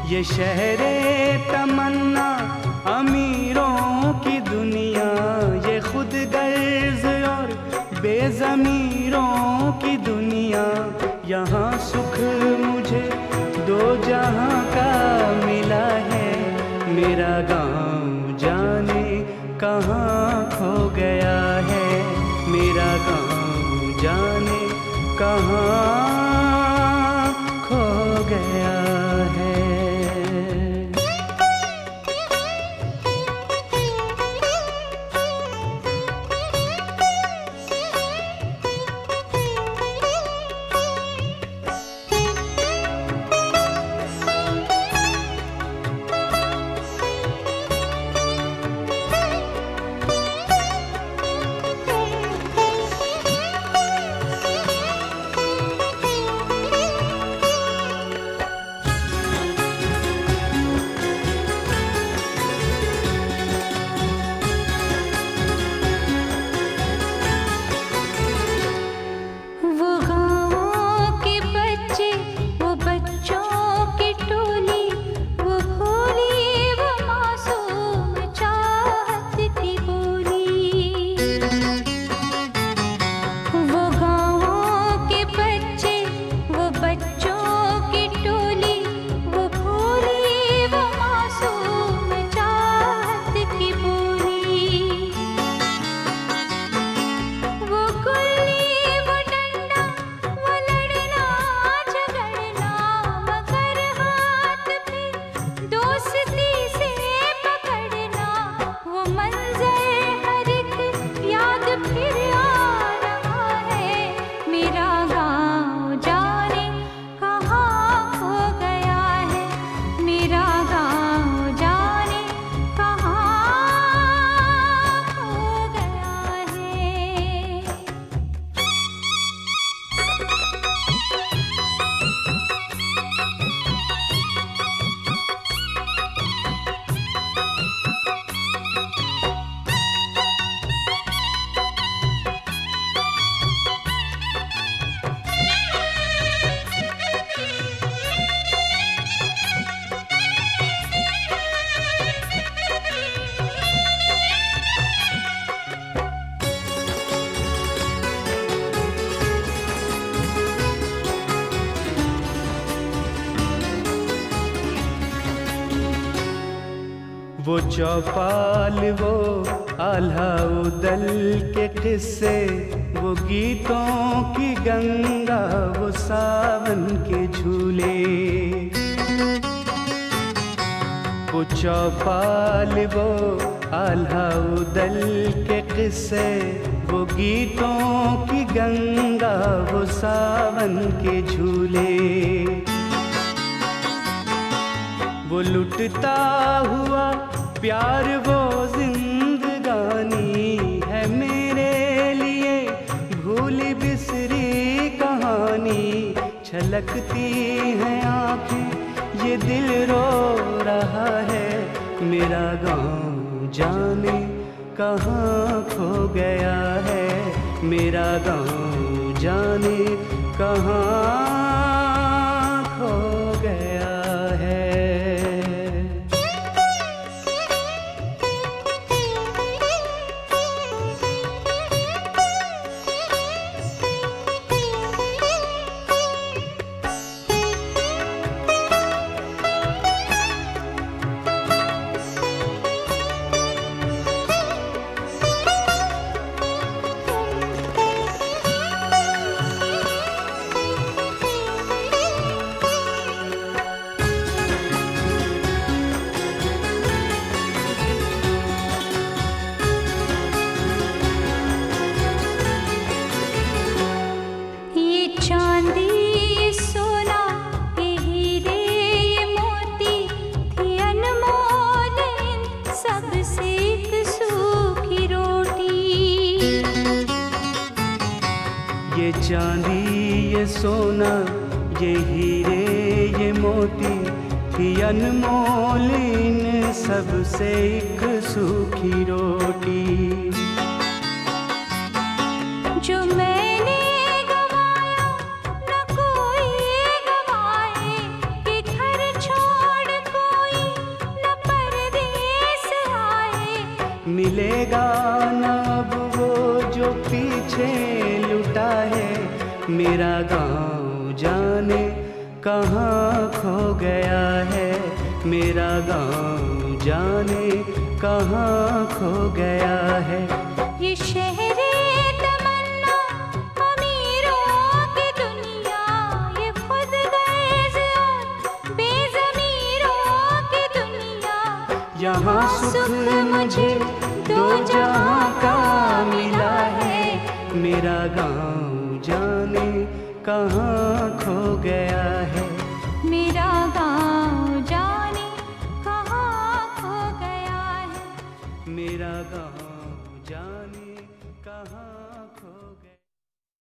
ये शहरे तमन्ना अमीरों की दुनिया, ये खुद गर्ज और बेज़मीरों की दुनिया। यहाँ सुख मुझे दो जहाँ का मिला है, मेरा गाँव जाने कहाँ खो गया है, मेरा गाँव जाने कहाँ खो गया है। वो चौपाल, वो आल्हा उदल के किस्से, वो गीतों की गंगा, वो सावन के झूले। वो चौपाल, वो आल्हा उदल के किस्से, वो गीतों की गंगा, वो सावन के झूले। वो लुटता हुआ प्यार, वो जिंदगानी है मेरे लिए भूली बिसरी कहानी। छलकती हैं आँखें, ये दिल रो रहा है, मेरा गाँव जाने कहाँ खो गया है, मेरा गाँव जाने कहाँ खो गया है। ये चांदी ये सोना ये हीरे ये मोती थी अनमोल, इन सब से एक सूखी रोटी। जो मैंने गवाया न कोई गवाए, कि घर छोड़ मिलेगा न अब वो जो पीछे लुटा है। मेरा गाँव जाने कहाँ खो गया है, मेरा गाँव जाने कहाँ खो गया है। ये शहरे तमन्ना अमीरों की दुनिया, ये खुद गर्ज और बेज़मीरों की दुनिया। यहाँ सुख मुझे दो जहाँ का मिला है, मेरा गाँव जाने कहाँ खो गया है। मेरा गाँव जाने कहाँ खो गया है। मेरा गाँव जाने कहाँ